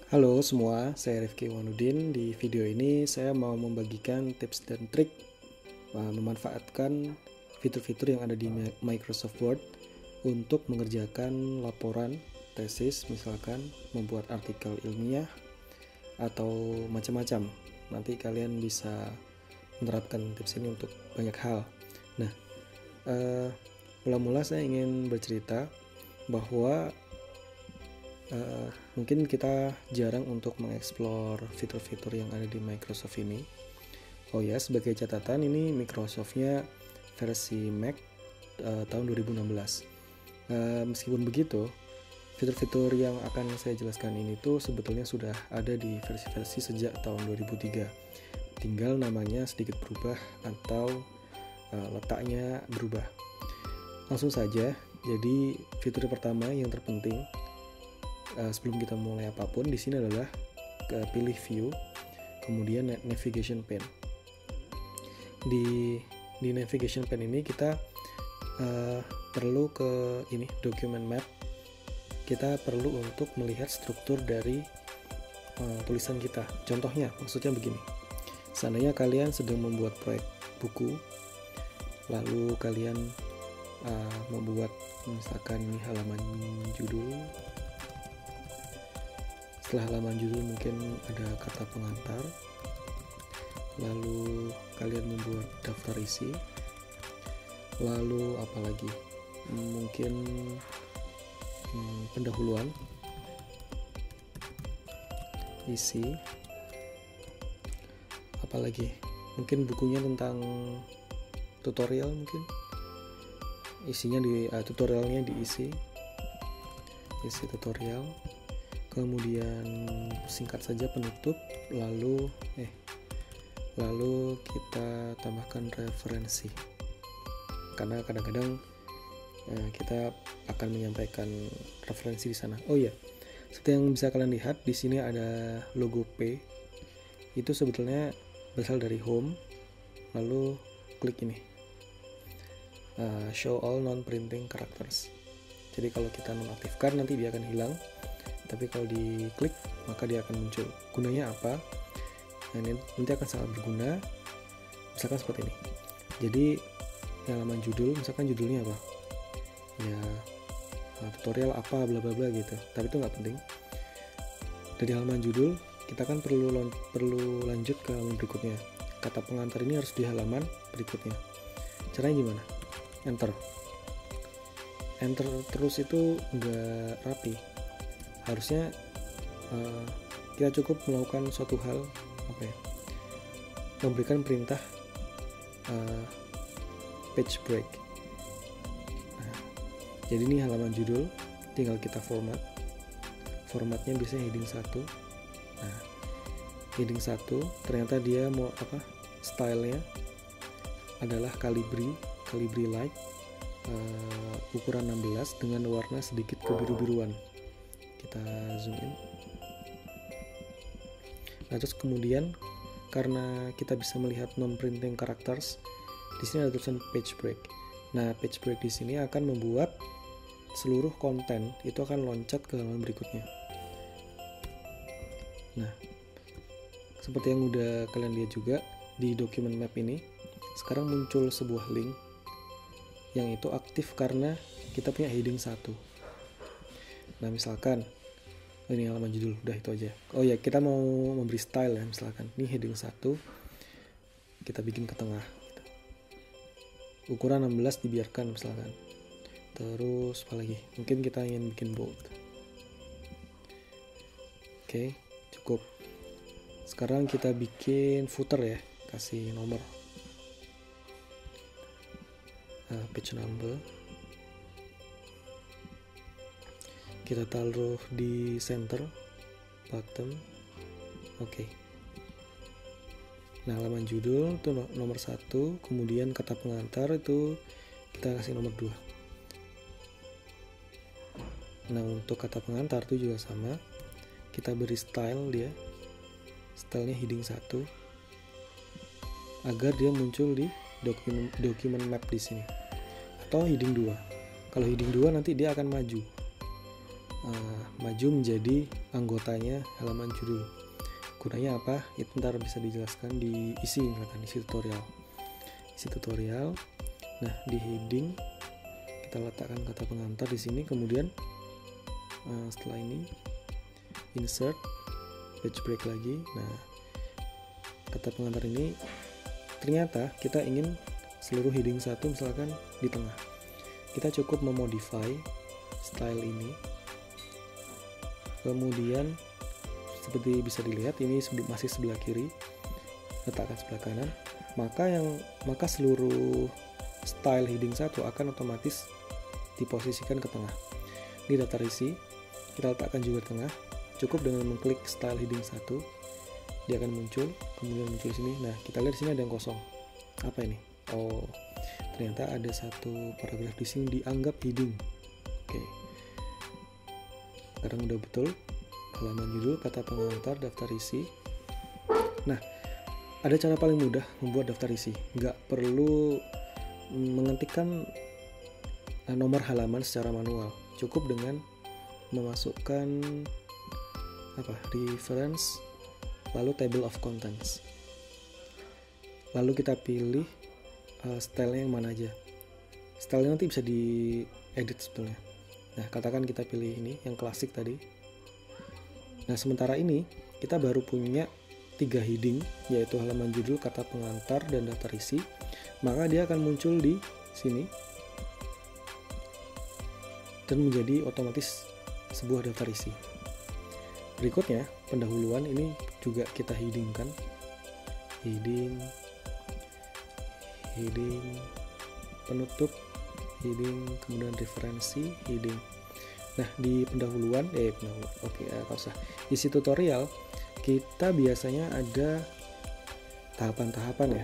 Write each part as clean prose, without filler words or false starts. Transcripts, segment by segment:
Halo semua, saya Rifki Wanudin. Di video ini saya mau membagikan tips dan trik memanfaatkan fitur-fitur yang ada di Microsoft Word untuk mengerjakan laporan, tesis, misalkan membuat artikel ilmiah atau macam-macam. Nanti kalian bisa menerapkan tips ini untuk banyak hal. Nah, mula-mula saya ingin bercerita bahwa mungkin kita jarang untuk mengeksplor fitur-fitur yang ada di Microsoft ini. Oh ya, sebagai catatan, ini Microsoftnya versi Mac tahun 2016. Meskipun begitu, fitur-fitur yang akan saya jelaskan ini tuh sebetulnya sudah ada di versi-versi sejak tahun 2003. Tinggal namanya sedikit berubah atau letaknya berubah. Langsung saja, jadi fitur pertama yang terpenting sebelum kita mulai apapun di sini adalah pilih view, kemudian navigation pane. Di navigation pane ini kita perlu ke ini document map. Kita perlu untuk melihat struktur dari tulisan kita. Contohnya, maksudnya begini. Seandainya kalian sedang membuat proyek buku, lalu kalian membuat misalkan ini halaman judul. Setelah halaman judul mungkin ada kata pengantar, lalu kalian membuat daftar isi, lalu apalagi mungkin pendahuluan, isi, apalagi mungkin bukunya tentang tutorial, mungkin isinya di tutorialnya diisi tutorial. Kemudian singkat saja penutup, lalu kita tambahkan referensi, karena kadang-kadang kita akan menyampaikan referensi di sana. Oh ya, seperti yang bisa kalian lihat di sini ada logo P, itu sebetulnya berasal dari home, lalu klik ini show all non-printing characters. Jadi kalau kita nonaktifkan nanti dia akan hilang. Tapi kalau diklik maka dia akan muncul. Gunanya apa? Nah, ini nanti akan sangat berguna. Misalkan seperti ini. Jadi halaman judul, misalkan judulnya apa? Ya tutorial apa bla bla bla gitu. Tapi itu nggak penting. Dari halaman judul kita kan perlu lanjut ke halaman berikutnya. Kata pengantar ini harus di halaman berikutnya. Caranya gimana? Enter terus itu nggak rapi. Harusnya kita cukup melakukan suatu hal, memberikan perintah page break. Nah, jadi ini halaman judul, tinggal kita formatnya biasanya heading 1. Nah, heading 1 ternyata dia mau stylenya adalah Calibri light, ukuran 16 dengan warna sedikit kebiru-biruan. Kita zoom in. Nah, terus kemudian karena kita bisa melihat non-printing characters, di sini ada tulisan page break. Nah, page break di sini akan membuat seluruh konten itu akan loncat ke halaman berikutnya. Nah, seperti yang udah kalian lihat juga di document map ini, sekarang muncul sebuah link yang itu aktif karena kita punya heading 1. Nah, misalkan ini halaman judul, udah itu aja. Oh ya, kita mau memberi style ya, misalkan ini heading 1 kita bikin ke tengah gitu. Ukuran 16 dibiarkan misalkan. Terus apa lagi? Mungkin kita ingin bikin bold. Oke, cukup. Sekarang kita bikin footer ya, kasih nomor, page number. Kita taruh di center, bottom. Oke. Nah, halaman judul itu nomor 1, kemudian kata pengantar itu kita kasih nomor 2. Nah, untuk kata pengantar itu juga sama. Kita beri style dia. Stylenya heading 1 agar dia muncul di document map di sini. Atau heading 2. Kalau heading 2 nanti dia akan maju. maju menjadi anggotanya halaman judul. Gunanya apa? Itu ntar bisa dijelaskan di isi tutorial. Nah, di heading kita letakkan kata pengantar di sini, kemudian setelah ini insert page break lagi. Nah, kata pengantar ini ternyata kita ingin seluruh heading 1 misalkan di tengah. Kita cukup memodify style ini. Kemudian seperti bisa dilihat ini masih sebelah kiri, letakkan sebelah kanan. Maka seluruh style heading 1 akan otomatis diposisikan ke tengah. Di daftar isi kita letakkan juga di tengah. Cukup dengan mengklik style heading 1, dia akan muncul, kemudian muncul di sini. Nah, kita lihat di sini ada yang kosong. Apa ini? Oh, ternyata ada satu paragraf di sini dianggap heading. Oke. Sekarang udah betul. Halaman judul, kata pengantar, daftar isi. Nah, ada cara paling mudah membuat daftar isi. Nggak perlu mengetikkan nomor halaman secara manual. Cukup dengan memasukkan reference, lalu table of contents. Lalu kita pilih stylenya yang mana aja. Stylenya nanti bisa diedit sebetulnya. Nah, katakan kita pilih ini yang klasik tadi. Nah, sementara ini kita baru punya 3 heading, yaitu halaman judul, kata pengantar, dan daftar isi. Maka dia akan muncul di sini dan menjadi otomatis sebuah daftar isi. Berikutnya, pendahuluan ini juga kita headingkan. Heading, penutup, heading, kemudian referensi, heading. Nah, di pendahuluan, isi tutorial kita biasanya ada tahapan-tahapan ya.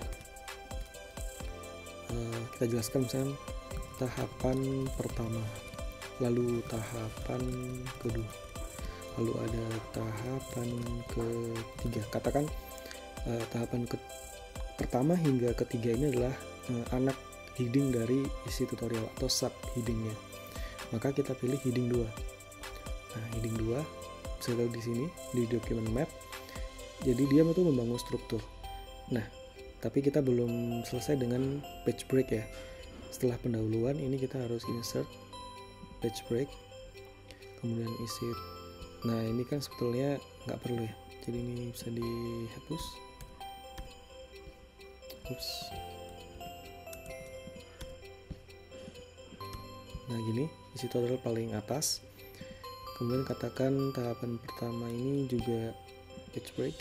Kita jelaskan misalnya tahapan pertama, lalu tahapan kedua, lalu ada tahapan ketiga. Katakan tahapan pertama hingga ketiga ini adalah anak heading dari isi tutorial atau sub headingnya. Maka kita pilih heading 2. Nah, heading 2 bisa lihat di sini di document map. Jadi dia itu membangun struktur. Nah, tapi kita belum selesai dengan page break ya. Setelah pendahuluan ini kita harus insert page break, kemudian isi. Nah, ini kan sebetulnya nggak perlu ya. Jadi ini bisa dihapus. Nah, gini isi tutorial paling atas. Kemudian katakan tahapan pertama ini juga page break.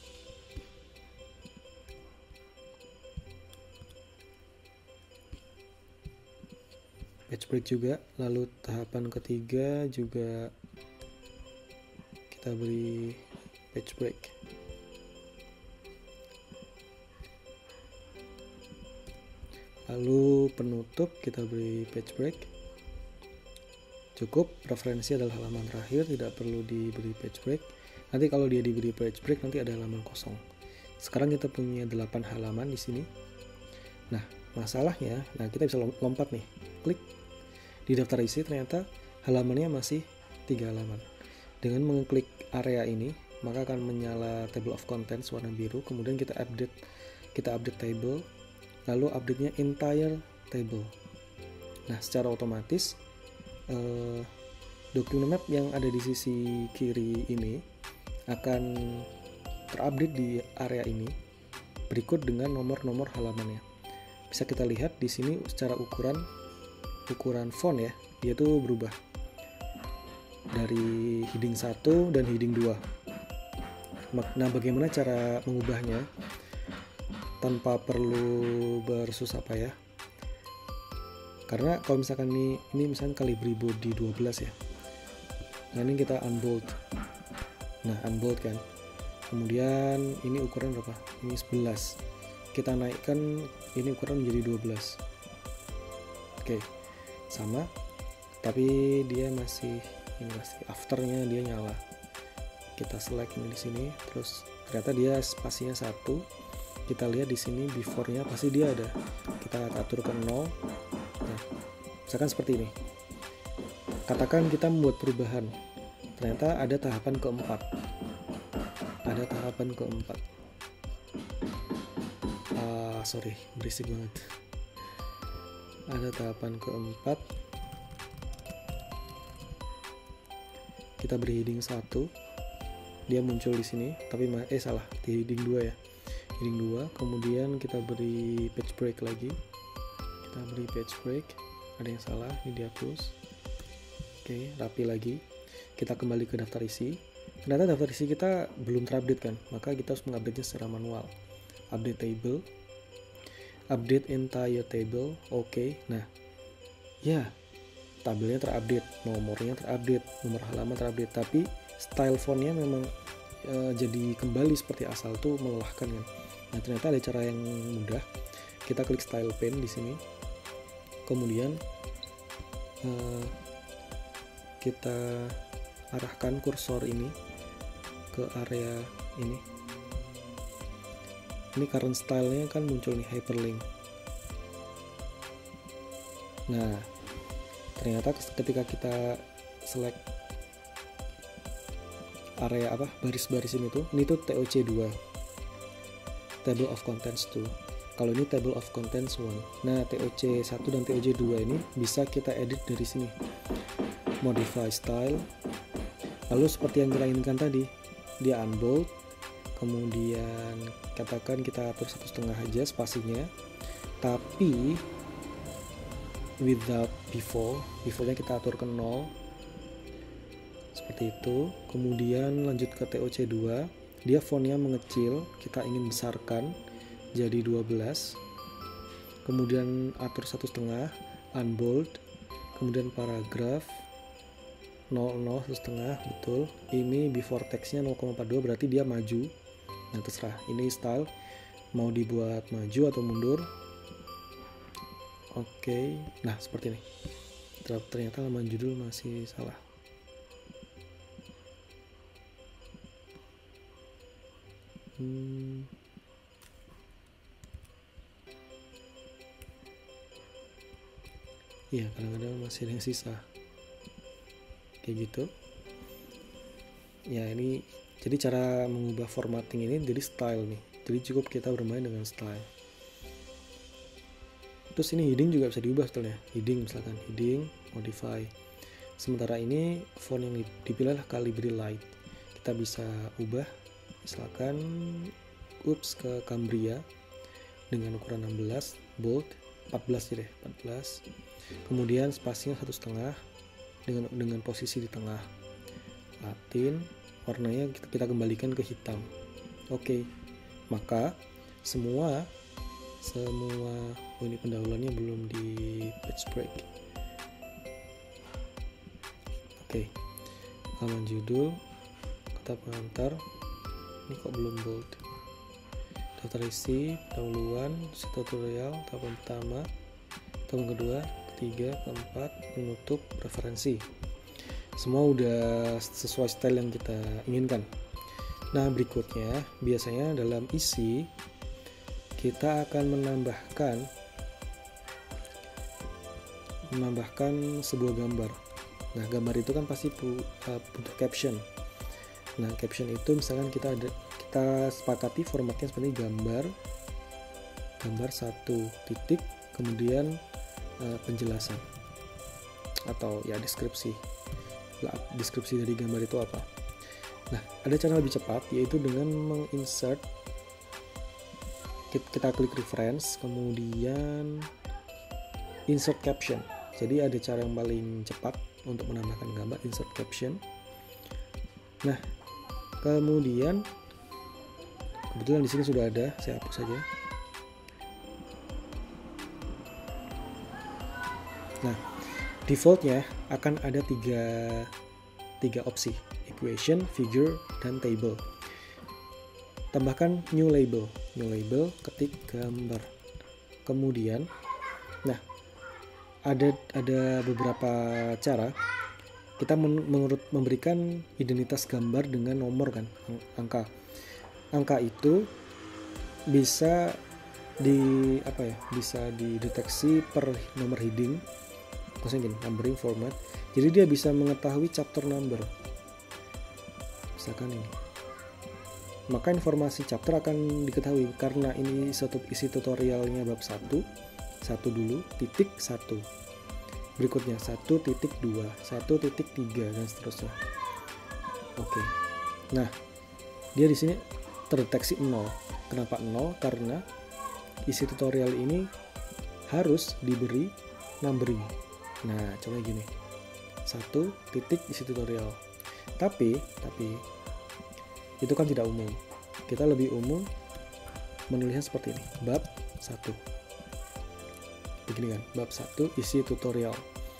Page break juga. Lalu tahapan ketiga juga kita beri page break. Lalu penutup kita beri page break. Cukup, referensi adalah halaman terakhir, tidak perlu diberi page break. Nanti kalau dia diberi page break nanti ada halaman kosong. Sekarang kita punya 8 halaman di sini. Nah, masalahnya, kita bisa lompat nih. Klik di daftar isi, ternyata halamannya masih 3 halaman. Dengan mengklik area ini, maka akan menyala table of contents warna biru. Kemudian kita update table, lalu update-nya entire table. Nah, secara otomatis document map yang ada di sisi kiri ini akan terupdate di area ini berikut dengan nomor-nomor halamannya. Bisa kita lihat di sini secara ukuran font ya, dia tuh berubah dari heading 1 dan heading 2. Nah, bagaimana cara mengubahnya tanpa perlu bersusah payah? Karena kalau misalkan ini misalkan Calibri body 12 ya. Nah, ini kita unbold. Nah, unbold kan. Kemudian ini ukuran berapa? Ini 11. Kita naikkan ini ukuran menjadi 12. Oke. Sama. Tapi dia masih afternya dia nyala. Kita select ini di sini, terus ternyata dia spasinya 1. Kita lihat di sini before-nya pasti dia ada. Kita atur ke 0. Nah, misalkan seperti ini. Katakan kita membuat perubahan. ternyata ada tahapan keempat. Sorry, berisik banget. Ada tahapan keempat. Kita beri heading 1. Dia muncul di sini, tapi salah, di heading 2 ya. Heading 2, kemudian kita beri page break lagi. Ada yang salah, ini dihapus. Oke, rapi lagi. Kita kembali ke daftar isi. Ternyata daftar isi kita belum terupdate kan, maka kita harus mengupdate-nya secara manual. Update table, update entire table. Oke. Nah, ya, tabelnya terupdate, nomornya terupdate, nomor halaman terupdate, tapi style fontnya memang jadi kembali seperti asal, tuh melelahkan kan. Nah, ternyata ada cara yang mudah. Kita klik style pane di sini, kemudian kita arahkan kursor ini ke area ini. Ini current style-nya kan muncul nih, hyperlink. Nah, ternyata ketika kita select area baris-baris ini tuh TOC2, table of contents 2. Kalau ini table of contents 1. Nah, TOC1 dan TOC2 ini bisa kita edit dari sini. Modify style. Lalu seperti yang kita inginkan tadi, dia unbold. Kemudian katakan kita atur 1,5 aja spasinya, tapi without beforenya kita atur ke 0 seperti itu. Kemudian lanjut ke TOC2, dia fontnya mengecil, kita ingin besarkan jadi 12. Kemudian atur 1,5, unbold. Kemudian paragraf 00 1,5, betul. Ini before text-nya 0,42, berarti dia maju. Nah, terserah, ini style mau dibuat maju atau mundur. Oke. Nah, seperti ini. Ternyata halaman judul masih salah. Iya, kadang-kadang masih ada yang sisa kayak gitu ya. Ini jadi cara mengubah formatting ini jadi style nih. Jadi cukup kita bermain dengan style. Terus ini heading juga bisa diubah sebetulnya. Heading misalkan, heading modify. Sementara ini font yang dipilih adalah Calibri Light. Kita bisa ubah misalkan ke Cambria dengan ukuran 16, bold 14 deh, 14. Kemudian spasinya 1,5 dengan posisi di tengah. Latin, warnanya kita kembalikan ke hitam. Oke. Maka semua ini pendahuluannya belum di page break. Oke. Halaman judul, kata pengantar. Ini kok belum bold. Daftar isi, pendahuluan, tutorial, tahapan pertama, tahapan kedua, ketiga, keempat, penutup, referensi. Semua udah sesuai style yang kita inginkan. Nah, berikutnya biasanya dalam isi kita akan menambahkan sebuah gambar. Nah, gambar itu kan pasti butuh caption. Nah, caption itu misalkan kita sepakati formatnya seperti gambar 1 titik, kemudian penjelasan atau ya deskripsi dari gambar itu apa. Nah, ada cara lebih cepat, yaitu dengan menginsert. Kita klik reference, kemudian insert caption. Jadi ada cara yang paling cepat untuk menambahkan gambar, insert caption. Nah, kemudian kebetulan di sini sudah ada, saya hapus saja. Nah, defaultnya akan ada tiga opsi, equation, figure, dan table. Tambahkan new label, ketik gambar. Kemudian, nah, ada beberapa cara kita memberikan identitas gambar dengan nomor kan, angka itu bisa bisa dideteksi per nomor heading, maksudnya numbering format. Jadi dia bisa mengetahui chapter number. misalkan ini. Maka informasi chapter akan diketahui karena ini isi tutorialnya bab 1 dulu, titik 1. Berikutnya 1.2, 1.3 dan seterusnya. Oke. Nah, dia di sini terdeteksi 0. Kenapa 0? Karena isi tutorial ini harus diberi numbering. Nah, coba gini. 1 titik isi tutorial. Tapi itu kan tidak umum. Kita lebih umum menulisnya seperti ini. Bab 1. Begini kan, bab 1 isi tutorial.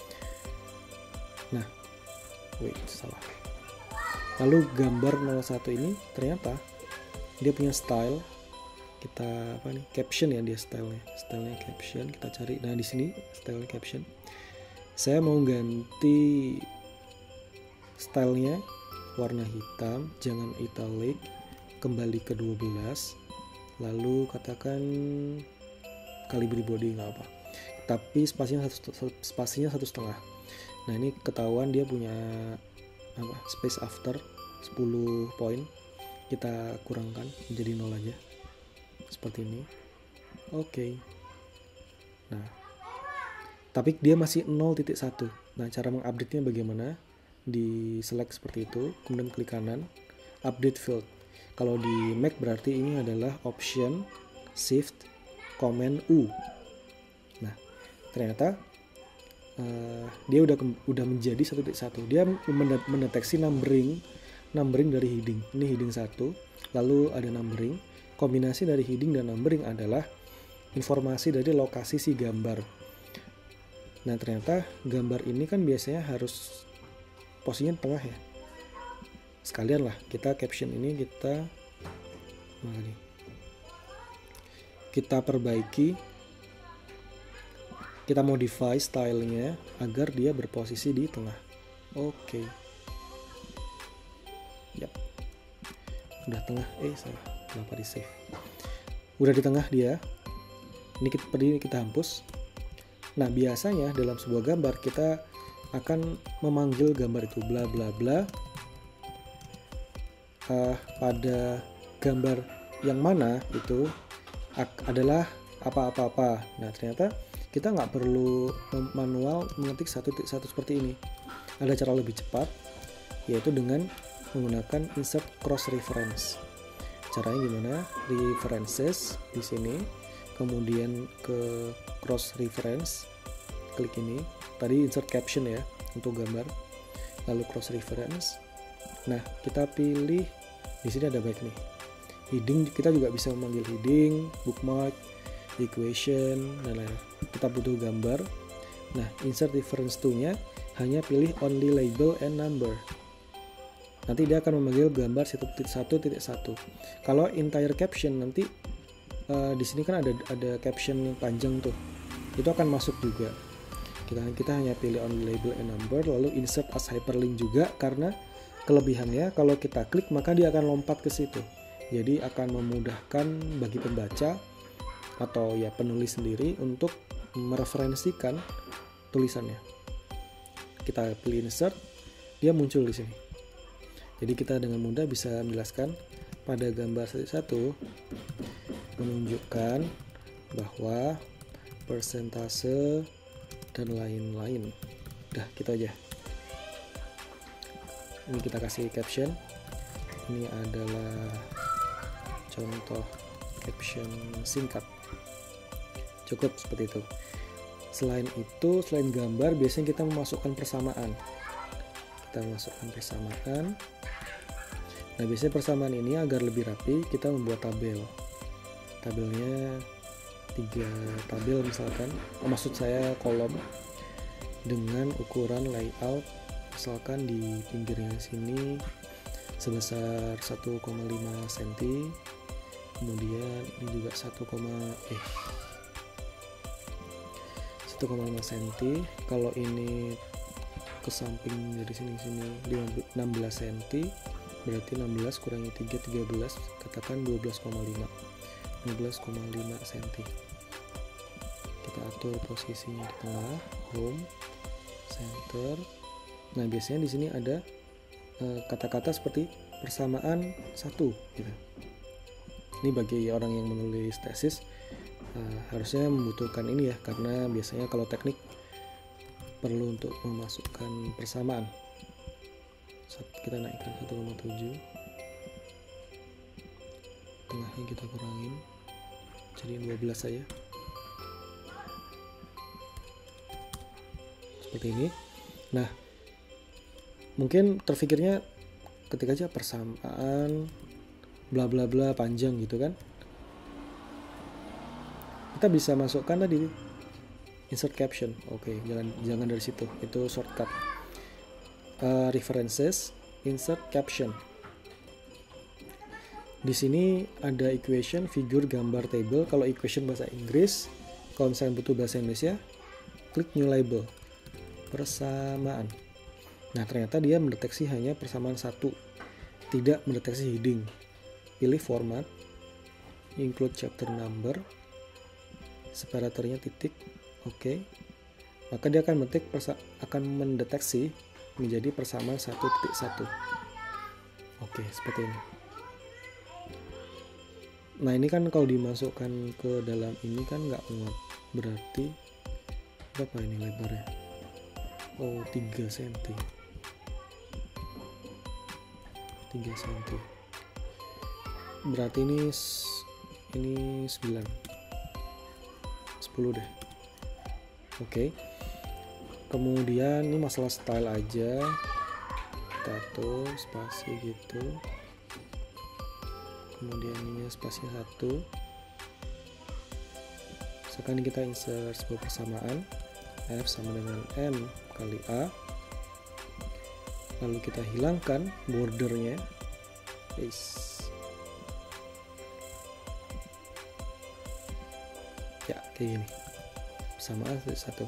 Nah, salah. Lalu gambar 01 ini ternyata dia punya style. Kita caption ya, dia stylenya caption. Kita cari. Nah, di sini style caption. Saya mau ganti stylenya warna hitam, jangan italic, kembali ke 12, lalu katakan Calibri body, nggak apa, tapi spasinya 1,5. Nah, ini ketahuan dia punya space after 10 poin, kita kurangkan menjadi 0 aja seperti ini. Oke. Nah, tapi dia masih 0.1. Nah, cara mengupdate-nya bagaimana? Di select seperti itu, kemudian klik kanan, update field. Kalau di Mac berarti ini adalah option shift command U. Nah, ternyata dia udah menjadi 1.1. Dia mendeteksi numbering dari heading. Ini heading 1, lalu ada numbering. Kombinasi dari heading dan numbering adalah informasi dari lokasi si gambar. Nah, ternyata gambar ini kan biasanya harus posisinya tengah ya. Sekalian lah kita caption ini kita perbaiki, kita modify stylenya agar dia berposisi di tengah. Oke. Yap. Udah tengah. Salah. Kenapa di save? Udah di tengah dia. Ini kita hapus. Nah, biasanya dalam sebuah gambar kita akan memanggil gambar itu bla bla bla pada gambar yang mana itu adalah apa-apa-apa. Nah, ternyata kita nggak perlu manual mengetik satu seperti ini. Ada cara lebih cepat, yaitu dengan menggunakan insert cross reference. Caranya gimana? References di sini, kemudian ke cross reference, klik ini. Tadi insert caption ya untuk gambar, lalu cross reference. Nah, kita pilih di sini ada baik nih. Heading kita juga bisa memanggil heading, bookmark, equation dan lain-lain. Kita butuh gambar. Nah, insert reference to-nya hanya pilih only label and number. Nanti dia akan memanggil gambar 1.1. Kalau entire caption nanti di sini kan ada caption yang panjang tuh. Itu akan masuk juga. Kita hanya pilih only label and number, lalu insert as hyperlink juga, karena kelebihannya kalau kita klik maka dia akan lompat ke situ. Jadi akan memudahkan bagi pembaca atau ya penulis sendiri untuk mereferensikan tulisannya. Kita pilih insert, dia muncul di sini. Jadi kita dengan mudah bisa menjelaskan pada gambar 1 menunjukkan bahwa persentase dan lain-lain. Udah, gitu aja. Ini kita kasih caption. Ini adalah contoh caption singkat. Cukup seperti itu. Selain gambar, biasanya kita memasukkan persamaan. Nah, biasanya persamaan ini agar lebih rapi, kita membuat tabel. Tabelnya 3 tabel misalkan, maksud saya kolom dengan ukuran layout misalkan di pinggirnya sini sebesar 1,5 cm, kemudian ini juga 1,5 cm. Kalau ini ke samping dari sini 16 cm, berarti 16 kurangi 3 13, katakan 12,5 cm. Kita atur posisinya di tengah, home, center. Nah, biasanya di sini ada kata-kata seperti persamaan satu gitu. Ini bagi orang yang menulis tesis harusnya membutuhkan ini ya, karena biasanya kalau teknik perlu untuk memasukkan persamaan. Kita naikkan 1,7, tengahnya kita kurangin jadi 12 saja, seperti ini. Nah, mungkin terfikirnya ketik aja persamaan bla bla bla panjang gitu kan, kita bisa masukkan tadi insert caption. Oke, jangan dari situ, itu shortcut. References, insert caption. Di sini ada equation, figure, gambar, table. Kalau equation bahasa Inggris, kalau misalnya butuh bahasa Indonesia, klik new label, persamaan. Nah, ternyata dia mendeteksi hanya persamaan satu, tidak mendeteksi heading. Pilih format, include chapter number, separatornya titik, oke. Maka dia akan mendeteksi menjadi persamaan 1.1. Oke, seperti ini. Nah, ini kan kalau dimasukkan ke dalam ini kan nggak muat, berarti berapa ini lebarnya? Oh, 3 cm. 3 cm. Berarti ini 9. 10 deh. Oke. Kemudian ini masalah style aja. Tato, spasi gitu. Kemudian ini spasinya 1. Sekarang kita insert sebuah persamaan. F sama dengan M kali A. Lalu kita hilangkan bordernya. Ya, kayak gini. Persamaan 1.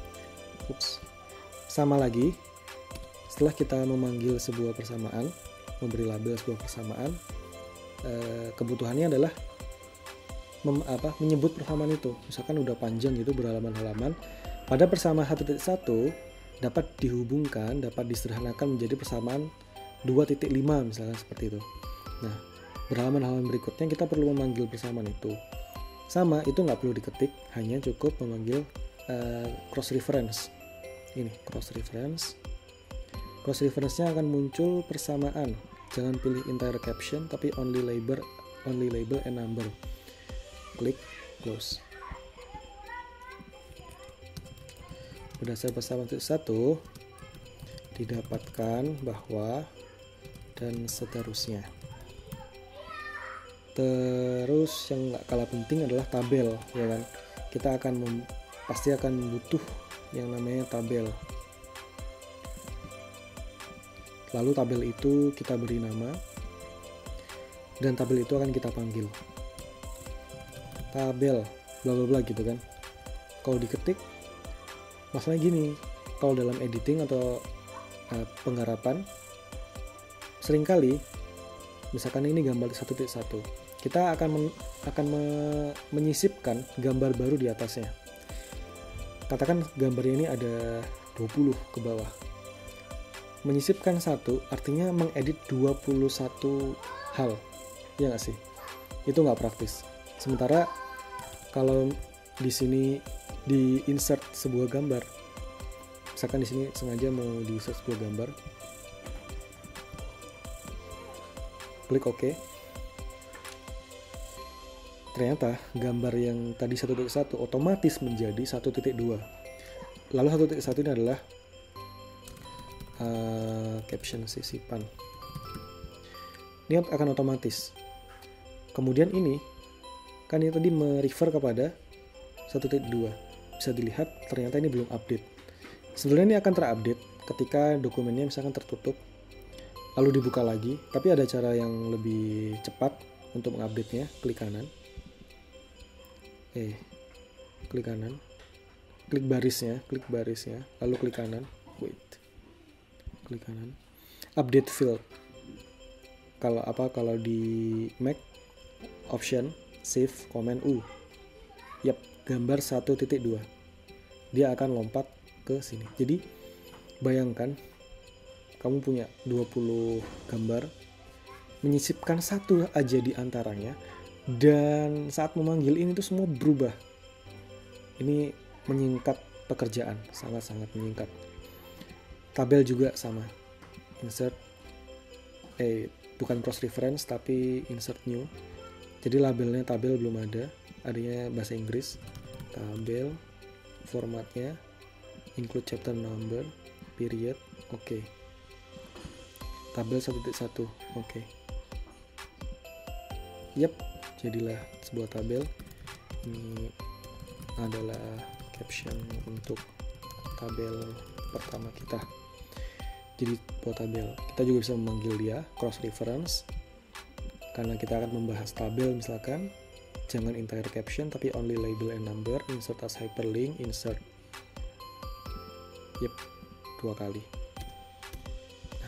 Sama lagi, setelah kita memanggil sebuah persamaan, memberi label sebuah persamaan, kebutuhannya adalah menyebut persamaan itu. Misalkan udah panjang gitu berhalaman-halaman, pada persamaan 1.1 dapat dihubungkan, dapat disederhanakan menjadi persamaan 2.5 misalkan seperti itu. Nah, berhalaman-halaman berikutnya kita perlu memanggil persamaan itu. Sama, itu nggak perlu diketik, hanya cukup memanggil cross reference. Ini cross reference. Cross reference-nya akan muncul persamaan. Jangan pilih entire caption, tapi only label and number. Klik close. Berdasar persamaan 1 didapatkan bahwa dan seterusnya. Terus yang nggak kalah penting adalah tabel, ya kan? Kita pasti akan butuh yang namanya tabel. Lalu tabel itu kita beri nama, dan tabel itu akan kita panggil tabel bla bla bla gitu kan. Kalau diketik, masalahnya gini, kalau dalam editing atau penggarapan, seringkali misalkan ini gambar 1.1, kita akan menyisipkan gambar baru di atasnya. Katakan gambarnya ini ada 20 ke bawah. Menyisipkan 1 artinya mengedit 21 hal. Ya nggak sih? Itu nggak praktis. Sementara kalau di sini di insert sebuah gambar, misalkan di sini sengaja mau di insert sebuah gambar, klik OK. Ternyata gambar yang tadi 1.1 otomatis menjadi 1.2. Lalu 1.1 ini adalah caption sisipan. Ini akan otomatis. Kemudian ini kan ini tadi merefer kepada 1.2. Bisa dilihat ternyata ini belum update. Sebenarnya ini akan terupdate ketika dokumennya misalkan tertutup lalu dibuka lagi, tapi ada cara yang lebih cepat untuk mengupdate-nya. Klik kanan. Klik kanan. Klik barisnya, lalu klik kanan. Klik kanan. Update field. Kalau di Mac option save command U. Yap, gambar 1.2. Dia akan lompat ke sini. Jadi bayangkan kamu punya 20 gambar, menyisipkan satu aja di antaranya, dan saat memanggil ini tuh semua berubah. Ini menyingkat pekerjaan, sangat-sangat menyingkat. Tabel juga sama, insert bukan cross reference tapi insert new. Jadi labelnya tabel belum ada, adanya bahasa Inggris. Tabel, formatnya include chapter number, period, oke. Tabel 1.1, oke. Yap, jadilah sebuah tabel. Ini adalah caption untuk tabel pertama kita. Jadi buat tabel, kita juga bisa memanggil dia cross reference karena kita akan membahas tabel. Misalkan jangan entire caption tapi only label and number, insert as hyperlink, insert. Yep, 2 kali. Nah,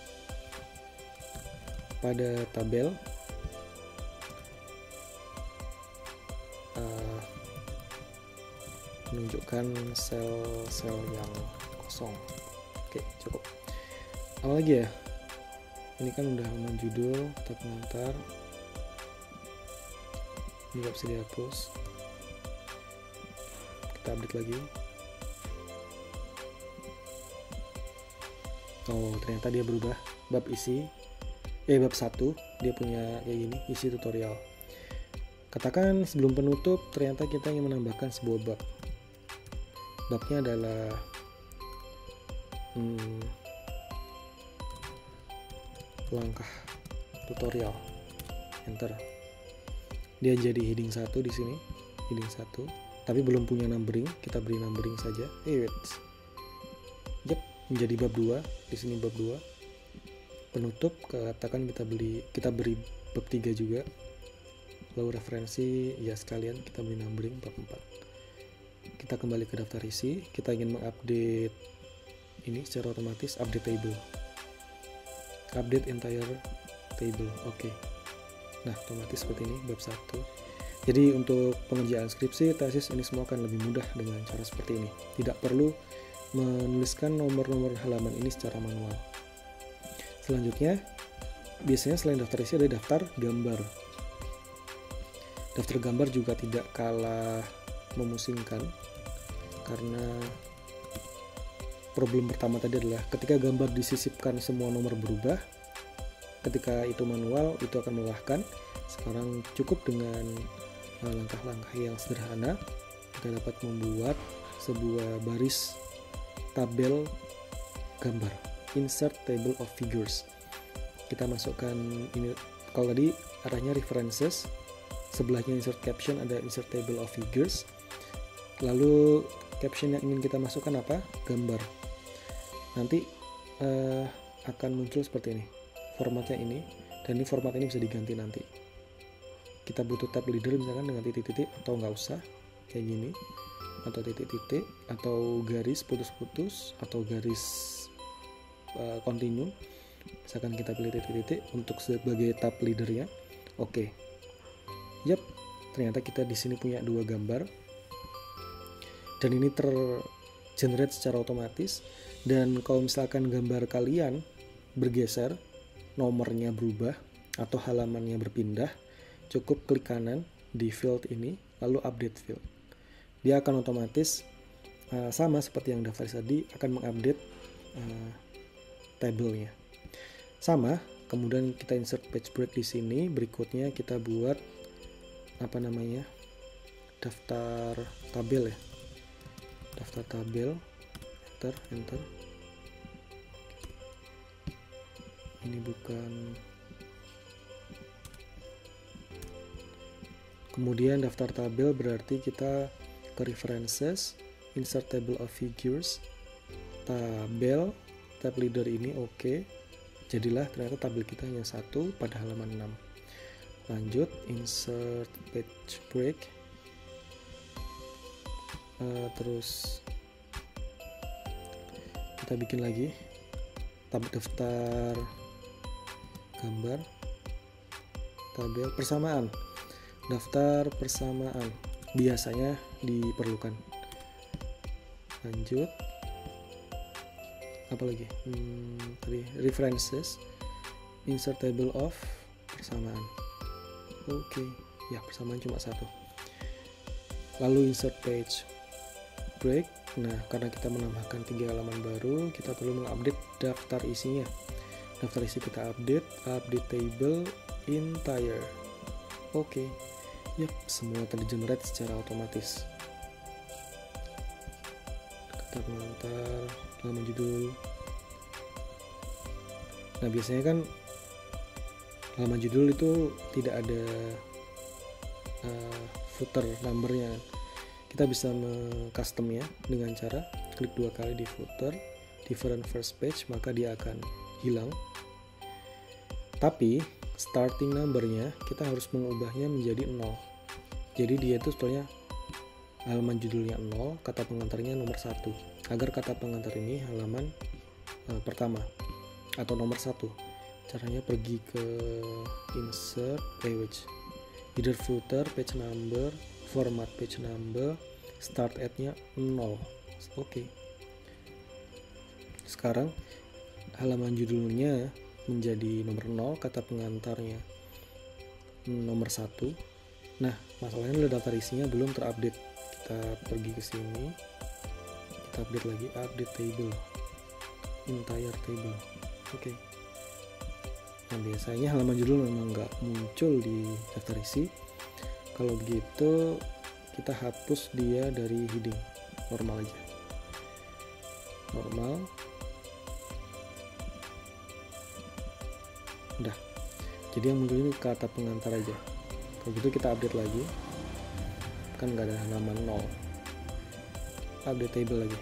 pada tabel menunjukkan sel-sel yang kosong. Oke, cukup. Apa lagi ya? Ini kan udah halaman judul, tab pengantar. Ini gak bisa dihapus. Kita update lagi. Oh, ternyata dia berubah. Bab 1 dia punya kayak gini, isi tutorial. Katakan sebelum penutup ternyata kita ingin menambahkan sebuah bab. Babnya adalah langkah tutorial. Enter. Dia jadi heading 1 di sini, heading 1, tapi belum punya numbering, kita beri numbering saja. Yep, menjadi bab 2, di sini bab 2. Penutup, katakan kita beri bab 3 juga. Lalu referensi, ya sekalian kita beri numbering bab 4. Kita kembali ke daftar isi, kita ingin mengupdate ini secara otomatis, update table. Update entire table, oke. Nah, otomatis seperti ini, bab 1. Jadi untuk pengerjaan skripsi, tesis, ini semua akan lebih mudah dengan cara seperti ini. Tidak perlu menuliskan nomor-nomor halaman ini secara manual. Selanjutnya, biasanya selain daftar isi ada daftar gambar. Daftar gambar juga tidak kalah memusingkan, karena problem pertama tadi adalah ketika gambar disisipkan semua nomor berubah. Ketika itu manual, itu akan melelahkan. Sekarang cukup dengan langkah-langkah yang sederhana, kita dapat membuat sebuah baris tabel gambar, insert table of figures. Kita masukkan ini, kalau tadi arahnya references, sebelahnya insert caption, ada insert table of figures. Lalu caption yang ingin kita masukkan apa? Gambar. Nanti akan muncul seperti ini, formatnya ini, dan ini format ini bisa diganti nanti. Kita butuh tab leader misalkan dengan titik-titik, atau nggak usah kayak gini, atau titik-titik, atau garis putus-putus, atau garis continue. Misalkan kita pilih titik-titik untuk sebagai tab leadernya. Oke. Yap, ternyata kita di sini punya 2 gambar. Dan ini tergenerate secara otomatis. Dan kalau misalkan gambar kalian bergeser, nomornya berubah atau halamannya berpindah, cukup klik kanan di field ini, lalu update field. Dia akan otomatis sama seperti yang daftar tadi, akan mengupdate tabelnya. Sama, kemudian kita insert page break di sini. Berikutnya kita buat daftar tabel ya. Daftar tabel, enter. Ini bukan. Kemudian daftar tabel berarti kita ke references, insert table of figures, tabel, tab leader ini oke. Jadilah ternyata tabel kita hanya 1 pada halaman 6. Lanjut, insert page break. Terus kita bikin lagi daftar gambar, tabel persamaan, daftar persamaan biasanya diperlukan. Lanjut, apalagi tadi references, insert table of persamaan. Oke, ya persamaan cuma satu. Lalu insert page break. Nah, karena kita menambahkan 3 halaman baru, kita perlu mengupdate daftar isinya. Daftar isi kita update table entire. Oke, yap, semua tergenerate secara otomatis. Kita pengantar, halaman judul. Nah, biasanya kan halaman judul itu tidak ada footer numbernya. Kita bisa mengcustom ya dengan cara klik 2 kali di footer, different first page, maka dia akan hilang. Tapi starting numbernya kita harus mengubahnya menjadi 0. Jadi dia itu sebetulnya halaman judulnya 0, kata pengantarnya nomor 1. Agar kata pengantar ini halaman pertama atau nomor 1. Caranya pergi ke insert page, either footer, page number, format page number, start at-nya 0. Oke. Sekarang halaman judulnya menjadi nomor 0, kata pengantarnya nomor 1. Nah, masalahnya adalah daftar isinya belum terupdate. Kita pergi ke sini, kita update lagi, update table, entire table. Oke. Nah, biasanya halaman judul memang nggak muncul di daftar isi. Kalau begitu kita hapus dia dari heading, normal aja, normal. Udah, jadi yang muncul ini kata pengantar aja. Kalau gitu kita update lagi, kan nggak ada halaman 0. Update table lagi.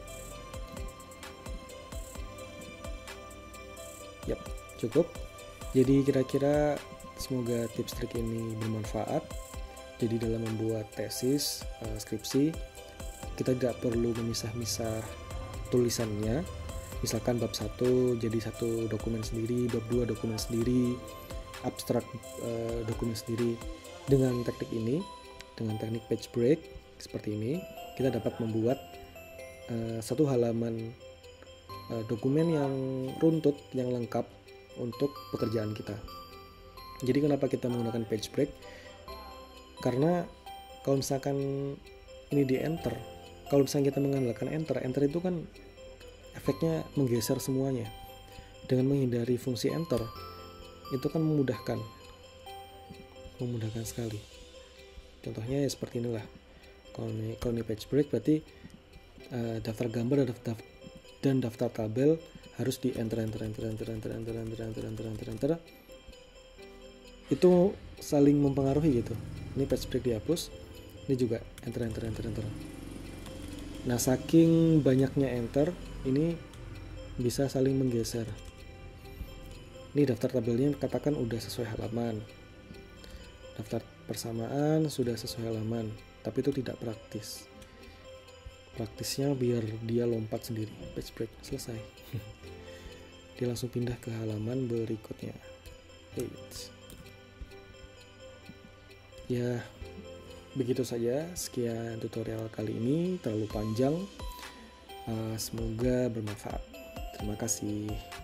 Yap, cukup. Jadi kira-kira semoga tips trik ini bermanfaat. Jadi dalam membuat tesis, skripsi, kita tidak perlu memisah-misah tulisannya. Misalkan bab 1 jadi satu dokumen sendiri, bab 2 dokumen sendiri, abstrak dokumen sendiri. Dengan teknik ini, dengan teknik page break seperti ini, kita dapat membuat satu halaman dokumen yang runtut, yang lengkap untuk pekerjaan kita. Jadi kenapa kita menggunakan page break? Karena kalau misalkan ini di enter, kalau misalnya kita mengandalkan enter itu kan efeknya menggeser semuanya. Dengan menghindari fungsi enter, itu kan memudahkan sekali. Contohnya ya seperti inilah. Kalau ini page break berarti daftar gambar dan daftar tabel harus di enter. Itu saling mempengaruhi gitu. Ini page break dihapus, ini juga enter. Nah, saking banyaknya enter, ini bisa saling menggeser. Ini daftar tabelnya katakan udah sesuai halaman, daftar persamaan sudah sesuai halaman, tapi itu tidak praktis. Praktisnya biar dia lompat sendiri, page break selesai. Dia langsung pindah ke halaman berikutnya. Ya, begitu saja. Sekian tutorial kali ini, terlalu panjang. Semoga bermanfaat. Terima kasih.